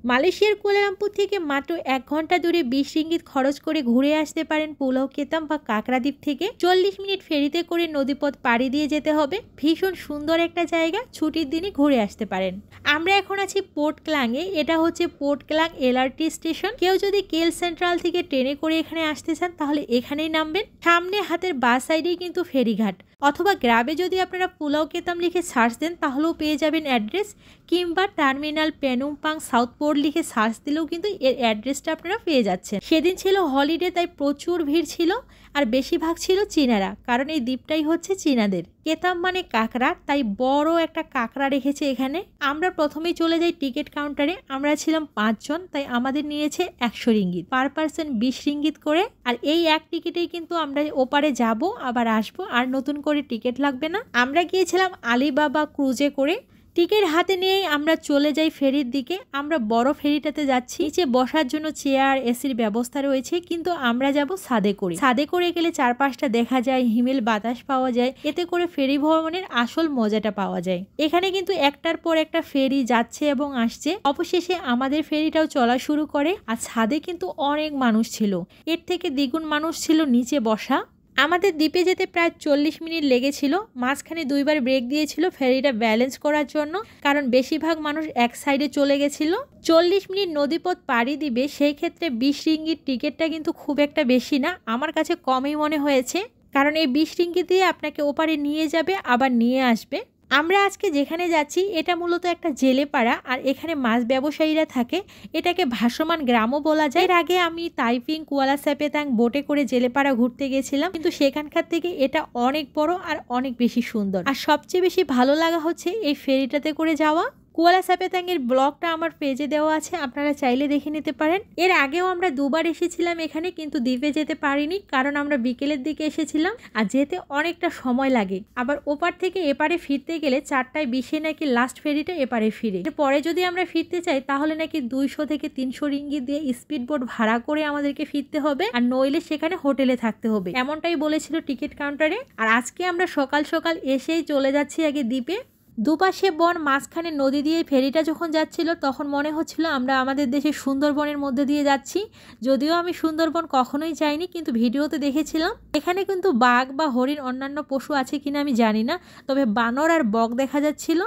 মালয়েশিয়ার কুয়ালালামপুর থেকে মাত্র 1 ঘন্টা দূরে 20 রিঙ্গিত খরচ করে ঘুরে আসতে পারেন পুলাও কেতাম বা কাকড়া দ্বীপ থেকে। 40 মিনিট ফেরিতে করে নদীপথ পাড়ি দিয়ে যেতে হবে। ভীষণ সুন্দর একটা জায়গা, ছুটির দিনে ঘুরে আসতে পারেন। আমরা এখন আছি পোর্ট ক্লাংয়ে। এটা হচ্ছে পোর্ট ক্লাং এলআরটি স্টেশন। কেউ যদি কেল সেন্ট্রাল থেকে ট্রেনে করে এখানে আসতে চান তাহলে এখানেই নামবেন। সামনে হাতের বাঁ সাইডেই কিন্তু ফেরিঘাট, অথবা গ্রাবে যদি আপনারা পুলাও কেতাম লিখে সার্চ দেন তাহলেও পেয়ে যাবেন অ্যাড্রেস, কিংবা টার্মিনাল পেনুমপাং সাউথ পোর্ট লিখে সার্চ দিলেও কিন্তু এর অ্যাড্রেসটা আপনারা পেয়ে যাচ্ছেন। সেদিন ছিল হলিডে, তাই প্রচুর ভিড় ছিল, আর বেশিরভাগ ছিল চীনারা, কারণ এই দ্বীপটাই হচ্ছে চীনাদের। কেতাম মানে কাঁকড়া, তাই বড় একটা কাঁকড়া রেখেছে এখানে। আমরা প্রথমেই চলে যাই টিকিট কাউন্টারে। আমরা ছিলাম 5 জন, তাই আমাদের নিয়েছে 100 রিঙ্গিত, পার পার্সন 20 রিঙ্গিত করে। আর এই এক টিকিটেই কিন্তু আমরা ওপারে যাব আবার আসবো, আর নতুন করে টিকিট লাগবে না। আমরা গিয়েছিলাম আলিবাবা ক্রুজে করে। টিকিট হাতে নিয়েই আমরা চলে যাই ফেরির দিকে। আমরা বড় ফেরিটাতে যাচ্ছি, নিচে বসার জন্য চেয়ার এসির ব্যবস্থা রয়েছে, কিন্তু আমরা যাব ছাদে করে। ছাদে করে গেলে চারপাশটা দেখা যায়, হিমেল বাতাস পাওয়া যায়, এতে করে ফেরি ভ্রমণের আসল মজাটা পাওয়া যায়। এখানে কিন্তু একটার পর একটা ফেরি যাচ্ছে এবং আসছে। অবশেষে আমাদের ফেরিটাও চলা শুরু করে, আর ছাদে কিন্তু অনেক মানুষ ছিল, এর থেকে দ্বিগুণ মানুষ ছিল নিচে বসা। আমাদের দ্বীপে যেতে প্রায় 40 মিনিট লেগেছিল। মাঝখানে 2বার ব্রেক দিয়েছিল ফেরিটা ব্যালেন্স করার জন্য, কারণ বেশিরভাগ মানুষ এক সাইডে চলে গেছিল। 40 মিনিট নদীপথ পাড়ি দিবে, সেই ক্ষেত্রে 20 রিঙ্গিত টিকিটটা কিন্তু খুব একটা বেশি না, আমার কাছে কমই মনে হয়েছে, কারণ এই 20 রিঙ্গিত দিয়ে আপনাকে ওপারে নিয়ে যাবে আবার নিয়ে আসবে। আমরা আজকে যেখানে যাচ্ছি এটা মূলত একটা জেলে পাড়া, আর এখানে মাছ ব্যবসায়ীরা থাকে। এটাকে ভাসমান গ্রামও বলা যায়। এর আগে আমি তাইপিং কুয়ালা সেপেতাং বোটে করে জেলে পাড়া ঘুরতে গেছিলাম, কিন্তু সেখানকার থেকে এটা অনেক বড় আর অনেক বেশি সুন্দর। আর সবচেয়ে বেশি ভালো লাগা হচ্ছে এই ফেরিটাতে করে যাওয়া। কুয়ালা সেপেতাং এর ব্লগটা আমার পেজে দেওয়া আছে, আপনারা চাইলে দেখে নিতে পারেন। এর আগেও আমরা 2বার এসেছিলাম এখানে, কিন্তু দ্বীপে যেতে পারিনি, কারণ আমরা বিকেলের দিকে এসেছিলাম আর যেতে অনেকটা সময় লাগে। আবার ওপার থেকে এপারে ফিরতে গেলে 4টায় 20-এ নাকি লাস্ট ফেরিটা এপারে ফিরে। পরে যদি আমরা ফিরতে চাই তাহলে নাকি 200 থেকে 300 রিঙ্গিত দিয়ে স্পিড বোট ভাড়া করে আমাদেরকে ফিরতে হবে, আর নইলে সেখানে হোটেলে থাকতে হবে, এমনটাই বলেছিল টিকিট কাউন্টারে। আর আজকে আমরা সকাল সকাল এসেই চলে যাচ্ছি আগে দ্বীপে। দুপাশে বন, মাঝখানে নদী দিয়ে ফেরিটা যখন যাচ্ছিল তখন মনে হচ্ছিল আমরা আমাদের দেশের সুন্দরবনের মধ্যে দিয়ে যাচ্ছি। যদিও আমি সুন্দরবন কখনোই যাইনি, কিন্তু ভিডিওতে দেখেছিলাম। এখানে কিন্তু বাঘ বা হরিণ অন্যান্য পশু আছে কিনা আমি জানি না, তবে বানর আর বক দেখা যাচ্ছিল।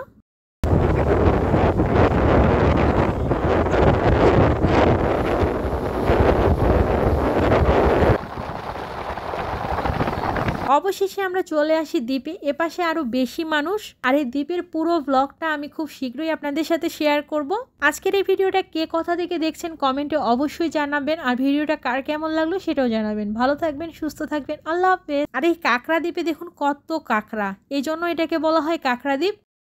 অবশেষে আমরা চলে আসি দ্বীপে। এপাশে আরো বেশি মানুষ, আর এই দ্বীপের পুরো ব্লগটা আমি খুব শীঘ্রই আপনাদের সাথে শেয়ার করব। আজকের এই ভিডিওটা কে কোথা থেকে দেখছেন কমেন্টে অবশ্যই জানাবেন, আর ভিডিওটা কার কেমন লাগলো সেটাও জানাবেন। ভালো থাকবেন, সুস্থ থাকবেন, আল্লাহ হাফেজ। আর এই কাকড়া দ্বীপে দেখুন কত কাকড়া, এই জন্য এটাকে বলা হয় কাকড়া দ্বীপ।